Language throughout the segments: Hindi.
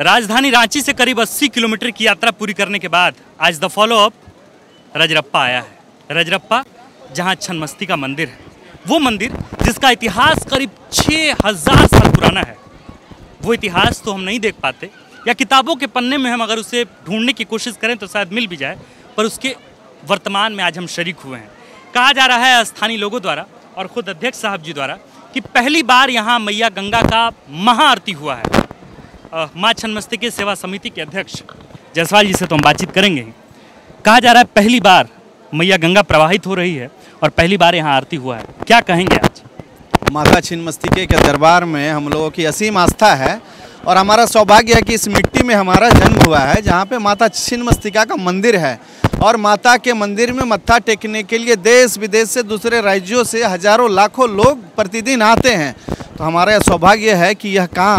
राजधानी रांची से करीब 80 किलोमीटर की यात्रा पूरी करने के बाद आज द फॉलो अप रजरप्पा आया है। रजरप्पा जहां छिन्नमस्तिका मंदिर है, वो मंदिर जिसका इतिहास करीब 6000 साल पुराना है। वो इतिहास तो हम नहीं देख पाते, या किताबों के पन्ने में हम अगर उसे ढूंढने की कोशिश करें तो शायद मिल भी जाए, पर उसके वर्तमान में आज हम शरीक हुए हैं। कहा जा रहा है स्थानीय लोगों द्वारा और खुद अध्यक्ष साहब जी द्वारा कि पहली बार यहाँ मैया गंगा का महाआरती हुआ है। माँ छिन्नमस्तिका सेवा समिति के अध्यक्ष जायसवाल जी से तो हम बातचीत करेंगे ही। कहा जा रहा है पहली बार मैया गंगा प्रवाहित हो रही है और पहली बार यहाँ आरती हुआ है, क्या कहेंगे आज? माता छिन्नमस्तिका के दरबार में हम लोगों की असीम आस्था है और हमारा सौभाग्य है कि इस मिट्टी में हमारा जन्म हुआ है, जहाँ पे माता छिन्नमस्तिका का मंदिर है। और माता के मंदिर में मत्था टेकने के लिए देश विदेश से, दूसरे राज्यों से हजारों लाखों लोग प्रतिदिन आते हैं। तो हमारा यह सौभाग्य है कि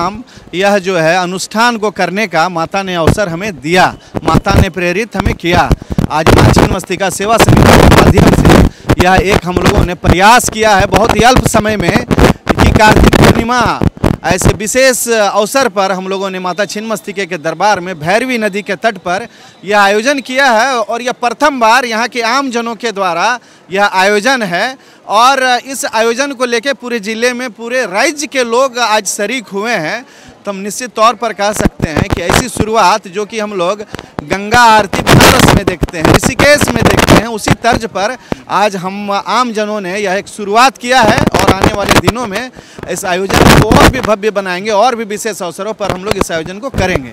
यह जो है अनुष्ठान को करने का माता ने अवसर हमें दिया, माता ने प्रेरित हमें किया। आज माँ छिन्नमस्तिका सेवा समिति के माध्यम से यह एक हम लोगों ने प्रयास किया है बहुत ही अल्प समय में कि कार्तिक पूर्णिमा ऐसे विशेष अवसर पर हम लोगों ने माता छिन्नमस्तिका के दरबार में भैरवी नदी के तट पर यह आयोजन किया है। और यह प्रथम बार यहाँ के आम जनों के द्वारा यह आयोजन है और इस आयोजन को लेकर पूरे ज़िले में पूरे राज्य के लोग आज शरीक हुए हैं। तो हम निश्चित तौर पर कह सकते हैं कि ऐसी शुरुआत जो कि हम लोग गंगा आरती बनारस में देखते हैं, ऋषिकेश में देखते हैं, उसी तर्ज पर आज हम आम जनों ने यह एक शुरुआत किया है और आने वाले दिनों में इस आयोजन को और भी भव्य बनाएंगे और भी विशेष अवसरों पर हम लोग इस आयोजन को करेंगे।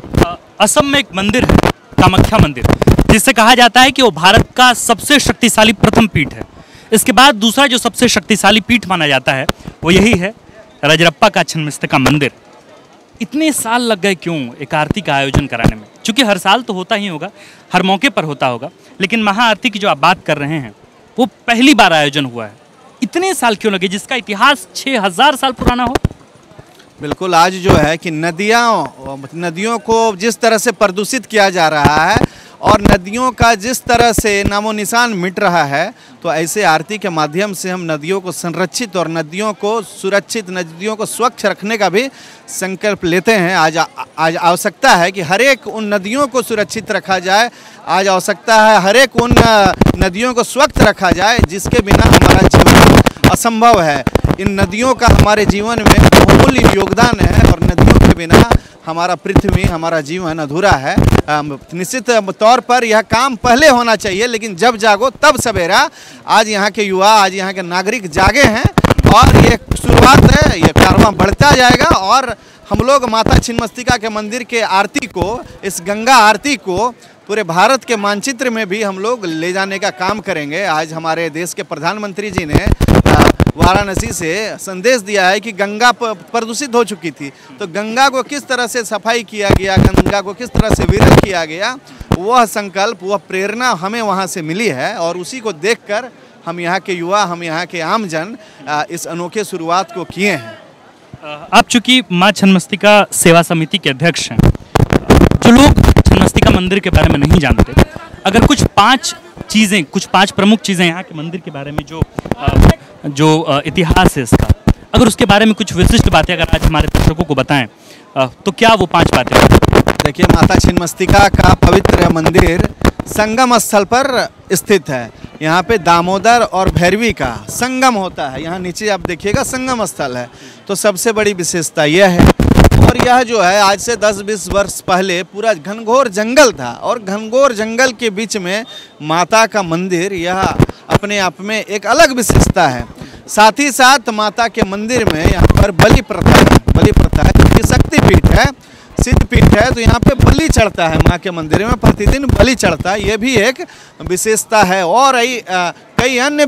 असम में एक मंदिर है, कामाख्या मंदिर, जिससे कहा जाता है कि वो भारत का सबसे शक्तिशाली प्रथम पीठ है। इसके बाद दूसरा जो सबसे शक्तिशाली पीठ माना जाता है वो यही है रजरप्पा का छिन्नमस्तिका मंदिर। इतने साल लग गए क्यों एक आरती का आयोजन कराने में? क्योंकि हर साल तो होता ही होगा, हर मौके पर होता होगा, लेकिन महाआरती की जो आप बात कर रहे हैं वो पहली बार आयोजन हुआ है। इतने साल क्यों लगे, जिसका इतिहास 6000 साल पुराना हो? बिल्कुल, आज जो है कि नदियों को जिस तरह से प्रदूषित किया जा रहा है और नदियों का जिस तरह से नामो निशान मिट रहा है, तो ऐसे आरती के माध्यम से हम नदियों को संरक्षित और नदियों को सुरक्षित, नदियों को स्वच्छ रखने का भी संकल्प लेते हैं। आज आवश्यकता है कि हर एक उन नदियों को सुरक्षित रखा जाए। आज आवश्यकता है हर एक उन नदियों को स्वच्छ रखा जाए जिसके बिना हमारा जीवन असंभव है। इन नदियों का हमारे जीवन में बहुमूल्य योगदान है और नदियों के बिना हमारा पृथ्वी, हमारा जीवन अधूरा है। निश्चित तौर पर यह काम पहले होना चाहिए, लेकिन जब जागो तब सवेरा। आज यहाँ के युवा, आज यहाँ के नागरिक जागे हैं और ये शुरुआत है, ये कारवां बढ़ता जाएगा और हम लोग माता छिन्नमस्तिका के मंदिर के आरती को, इस गंगा आरती को पूरे भारत के मानचित्र में भी हम लोग ले जाने का काम करेंगे। आज हमारे देश के प्रधानमंत्री जी ने वाराणसी से संदेश दिया है कि गंगा प्रदूषित हो चुकी थी, तो गंगा को किस तरह से सफाई किया गया, गंगा को किस तरह से विरल किया गया, वह संकल्प, वह प्रेरणा हमें वहाँ से मिली है और उसी को देखकर हम यहाँ के युवा, हम यहाँ के आमजन इस अनोखे शुरुआत को किए हैं। आप चूंकि माँ छिन्नमस्तिका सेवा समिति के अध्यक्ष हैं, जो लोग छिन्नमस्तिका मंदिर के बारे में नहीं जानते, अगर कुछ पांच प्रमुख चीज़ें यहाँ के मंदिर के बारे में जो इतिहास है इसका, अगर उसके बारे में कुछ विशिष्ट बातें अगर आज हमारे दर्शकों को बताएं तो क्या वो 5 बातें? देखिए, माता छिन्नमस्तिका का पवित्र मंदिर संगम स्थल पर स्थित है। यहाँ पे दामोदर और भैरवी का संगम होता है। यहाँ नीचे आप देखिएगा संगम स्थल है। तो सबसे बड़ी विशेषता यह है। और यह जो है आज से 10-20 वर्ष पहले पूरा घनघोर जंगल था और घनघोर जंगल के बीच में माता का मंदिर, यह अपने आप में एक अलग विशेषता है। साथ ही साथ माता के मंदिर में यहाँ पर बलि प्रथा है, क्योंकि शक्तिपीठ है, सिद्धपीठ है, तो यहाँ पे बलि चढ़ता है। माँ के मंदिर में प्रतिदिन बलि चढ़ता है, ये भी एक विशेषता है। और कई अन्य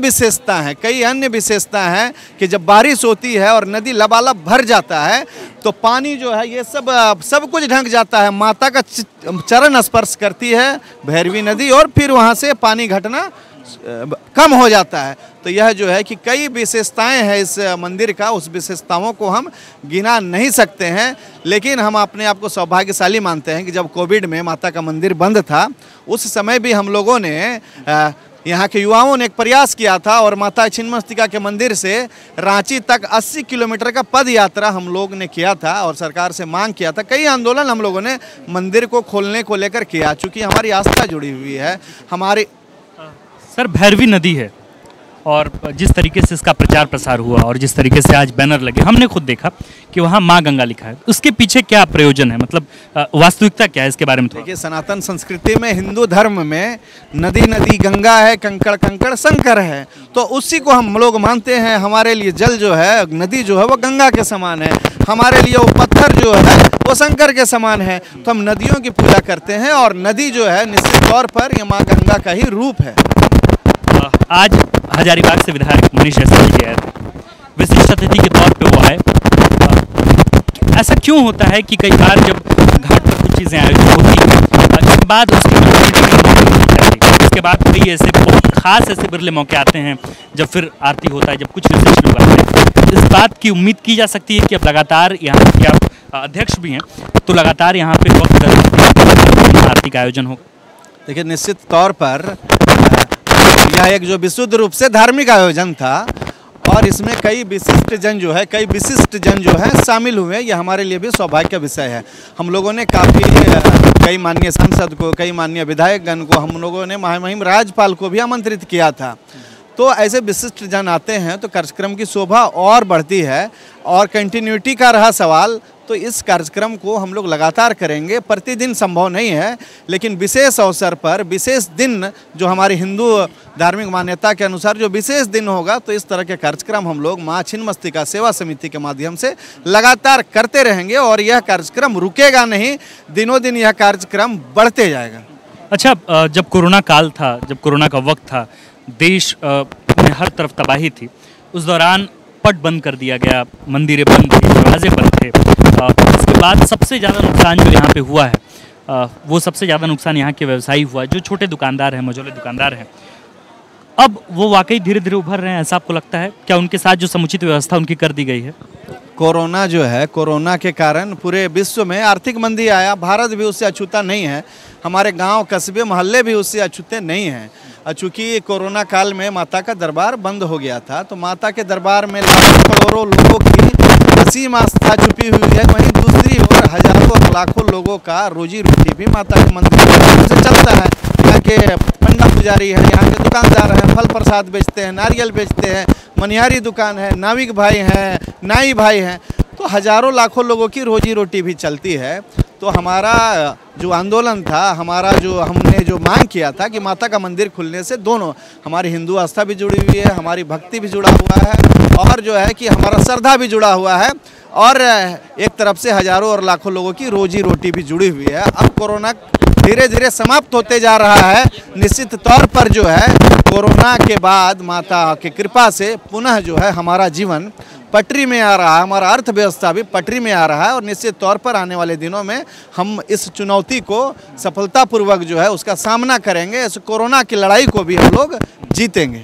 विशेषता हैं कि जब बारिश होती है और नदी लबालब भर जाता है तो पानी जो है ये सब कुछ ढक जाता है, माता का चरण स्पर्श करती है भैरवी नदी और फिर वहाँ से पानी घटना कम हो जाता है। तो यह जो है कि कई विशेषताएं हैं इस मंदिर का, उस विशेषताओं को हम गिना नहीं सकते हैं। लेकिन हम अपने आप को सौभाग्यशाली मानते हैं कि जब कोविड में माता का मंदिर बंद था, उस समय भी हम लोगों ने यहाँ के युवाओं ने एक प्रयास किया था और माता छिन्नमस्तिका के मंदिर से रांची तक 80 किलोमीटर का पद यात्रा हम लोग ने किया था और सरकार से मांग किया था। कई आंदोलन हम लोगों ने मंदिर को खोलने को लेकर किया, चूँकि हमारी आस्था जुड़ी हुई है। हमारी सर भैरवी नदी है और जिस तरीके से इसका प्रचार प्रसार हुआ और जिस तरीके से आज बैनर लगे, हमने खुद देखा कि वहाँ माँ गंगा लिखा है, उसके पीछे क्या प्रयोजन है, मतलब वास्तविकता क्या है, इसके बारे में देखिए, सनातन संस्कृति में, हिंदू धर्म में नदी नदी गंगा है, कंकड़ कंकड़ शंकर है, तो उसी को हम लोग मानते हैं। हमारे लिए जल जो है, नदी जो है वो गंगा के समान है, हमारे लिए वो पत्थर जो है वो शंकर के समान है, तो हम नदियों की पूजा करते हैं और नदी जो है निश्चित तौर पर ये माँ गंगा का ही रूप है। आज हजारीबाग से विधायक मनीष एसएल जी आए थे, विशिष्ट अतिथि के तौर पे वो आए। ऐसा क्यों होता है कि कई बार जब घाट पर कुछ चीज़ें आयोजित होती हैं उसके बाद उसके बाद कई ऐसे बहुत खास ऐसे बिरले मौके आते हैं जब फिर आरती होता है, जब कुछ विशिष्ट लोग आते हैं। इस बात की उम्मीद की जा सकती है कि अब लगातार यहाँ के आप अध्यक्ष भी हैं, तो लगातार यहाँ पे वक्त आरती का आयोजन होगा। देखिए, निश्चित तौर पर यह एक जो विशुद्ध रूप से धार्मिक आयोजन था और इसमें कई विशिष्ट जन जो है शामिल हुए। यह हमारे लिए भी सौभाग्य का विषय है। हम लोगों ने कई माननीय सांसद को, कई माननीय विधायकगण को, हम लोगों ने महामहिम राज्यपाल को भी आमंत्रित किया था। तो ऐसे विशिष्ट जन आते हैं तो कार्यक्रम की शोभा और बढ़ती है। और कंटिन्यूटी का रहा सवाल, तो इस कार्यक्रम को हम लोग लगातार करेंगे। प्रतिदिन संभव नहीं है, लेकिन विशेष अवसर पर, विशेष दिन जो हमारी हिंदू धार्मिक मान्यता के अनुसार जो विशेष दिन होगा, तो इस तरह के कार्यक्रम हम लोग माँ छिन्नमस्तिका सेवा समिति के माध्यम से लगातार करते रहेंगे और यह कार्यक्रम रुकेगा नहीं, दिनों दिन यह कार्यक्रम बढ़ते जाएगा। अच्छा, जब कोरोना काल था, जब कोरोना का वक्त था, देश में हर तरफ तबाही थी, उस दौरान पट बंद कर दिया गया, मंदिरें बंद थी, दरवाजे बंद थे। इसके बाद सबसे ज़्यादा नुकसान जो यहाँ पे हुआ है वो सबसे ज़्यादा नुकसान यहाँ के व्यवसायी हुआ, जो छोटे दुकानदार हैं, मझोले दुकानदार हैं। अब वो वाकई धीरे धीरे उभर रहे हैं, ऐसा आपको लगता है? क्या उनके साथ जो समुचित व्यवस्था उनकी कर दी गई है? कोरोना जो है, कोरोना के कारण पूरे विश्व में आर्थिक मंदी आया, भारत भी उससे अछूता नहीं है, हमारे गांव कस्बे मोहल्ले भी उससे अछूते नहीं हैं। चूँकि कोरोना काल में माता का दरबार बंद हो गया था, तो माता के दरबार में लाखों करोड़ों लोगों की असीम आस्था छुपी हुई है। वहीं दूसरी ओर हजारों और लाखों लोगों का रोजी रोटी भी माता के मंदिर से चलता है। यहाँ के पंडा पुजारी हैं, यहाँ के दुकानदार हैं, फल प्रसाद बेचते हैं, नारियल बेचते हैं, मनिहारी दुकान है, नाविक भाई हैं, नाई भाई हैं, तो हजारों लाखों लोगों की रोजी रोटी भी चलती है। तो हमारा जो आंदोलन था, हमने जो मांग किया था कि माता का मंदिर खुलने से दोनों हमारी हिंदू आस्था भी जुड़ी हुई है, हमारी भक्ति भी जुड़ा हुआ है और जो है कि हमारा श्रद्धा भी जुड़ा हुआ है और एक तरफ से हजारों और लाखों लोगों की रोजी रोटी भी जुड़ी हुई है। अब कोरोना धीरे धीरे समाप्त होते जा रहा है। निश्चित तौर पर जो है कोरोना के बाद माता की कृपा से पुनः जो है हमारा जीवन पटरी में आ रहा है, हमारा अर्थव्यवस्था भी पटरी में आ रहा है और निश्चित तौर पर आने वाले दिनों में हम इस चुनौती को सफलतापूर्वक जो है उसका सामना करेंगे। इस कोरोना की लड़ाई को भी हम लोग जीतेंगे।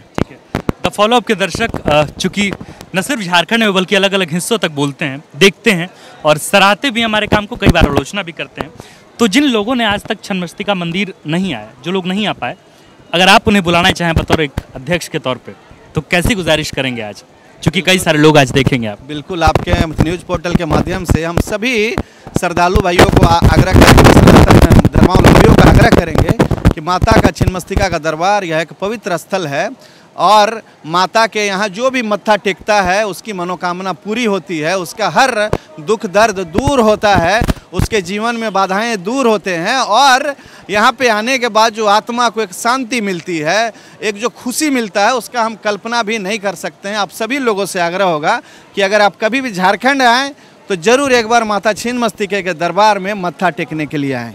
द फॉलोअप के दर्शक चूँकि न सिर्फ झारखंड में बल्कि अलग अलग हिस्सों तक बोलते हैं, देखते हैं और सराहते भी हमारे काम को, कई बार आलोचना भी करते हैं। तो जिन लोगों ने आज तक छिन्नमस्तिका मंदिर नहीं आया, जो लोग नहीं आ पाए, अगर आप उन्हें बुलाना चाहें बतौर एक अध्यक्ष के तौर पे, तो कैसी गुजारिश करेंगे आज, क्योंकि कई सारे लोग आज देखेंगे आप? बिल्कुल, आपके न्यूज़ पोर्टल के माध्यम से हम सभी श्रद्धालु भाइयों को आग्रह करेंगे, धर्मावलंबियों का आग्रह करेंगे कि माता का छिन्नमस्तिका का दरबार यह एक पवित्र स्थल है और माता के यहाँ जो भी मत्था टेकता है उसकी मनोकामना पूरी होती है, उसका हर दुख दर्द दूर होता है, उसके जीवन में बाधाएं दूर होते हैं और यहाँ पे आने के बाद जो आत्मा को एक शांति मिलती है, एक जो खुशी मिलता है, उसका हम कल्पना भी नहीं कर सकते हैं। आप सभी लोगों से आग्रह होगा कि अगर आप कभी भी झारखंड आएँ तो ज़रूर एक बार माता छिन्नमस्तिका के दरबार में मत्था टेकने के लिए आएँ।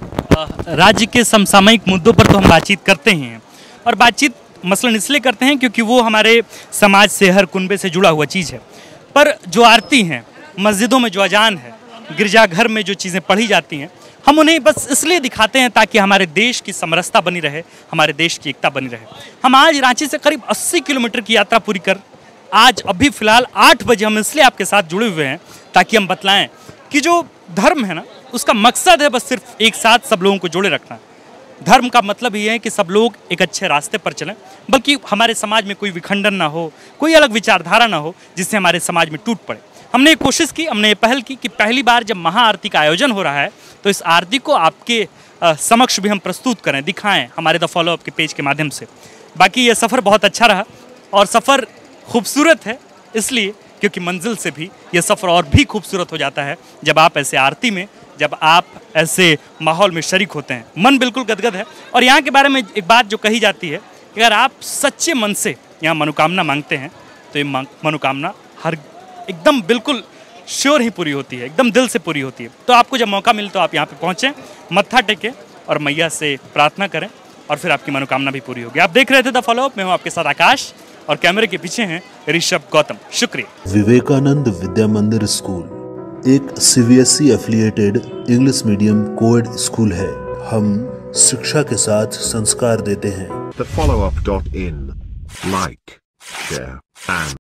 राज्य के समसामयिक मुद्दों पर तो हम बातचीत करते ही हैं और बातचीत मसलन इसलिए करते हैं क्योंकि वो हमारे समाज से, हर कुनबे से जुड़ा हुआ चीज़ है। पर जो आरती हैं, मस्जिदों में जो अजान है, गिरजाघर में जो चीज़ें पढ़ी जाती हैं, हम उन्हें बस इसलिए दिखाते हैं ताकि हमारे देश की समरसता बनी रहे, हमारे देश की एकता बनी रहे। हम आज रांची से करीब 80 किलोमीटर की यात्रा पूरी कर आज अभी फ़िलहाल 8 बजे हम इसलिए आपके साथ जुड़े हुए हैं ताकि हम बतलाएं कि जो धर्म है ना, उसका मकसद है बस सिर्फ एक साथ सब लोगों को जोड़े रखना। धर्म का मतलब ये है कि सब लोग एक अच्छे रास्ते पर चलें, बल्कि हमारे समाज में कोई विखंडन ना हो, कोई अलग विचारधारा ना हो जिससे हमारे समाज में टूट पड़े। हमने ये कोशिश की, हमने ये पहल की कि पहली बार जब महाआरती का आयोजन हो रहा है तो इस आरती को आपके समक्ष भी हम प्रस्तुत करें, दिखाएं हमारे द फॉलो अप के पेज के माध्यम से। बाकी ये सफ़र बहुत अच्छा रहा और सफ़र खूबसूरत है इसलिए क्योंकि मंजिल से भी ये सफ़र और भी खूबसूरत हो जाता है जब आप ऐसे आरती में, जब आप ऐसे माहौल में शरीक होते हैं। मन बिल्कुल गदगद है। और यहाँ के बारे में एक बात जो कही जाती है कि अगर आप सच्चे मन से यहाँ मनोकामना मांगते हैं तो ये मनोकामना हर एकदम बिल्कुल श्योर ही पूरी होती है, एकदम दिल से पूरी होती है। तो आपको जब मौका मिले तो आप यहाँ पे पहुँचें, मत्था टेकें और मैया से प्रार्थना करें और फिर आपकी मनोकामना भी पूरी होगी। आप देख रहे थे द फॉलो अप, मैं हूँ आपके साथ आकाश और कैमरे के पीछे हैं ऋषभ गौतम। शुक्रिया। विवेकानंद विद्या मंदिर स्कूल एक CBSE affiliated English medium coed school है। हम शिक्षा के साथ संस्कार देते हैं। thefollowup.in, like, share and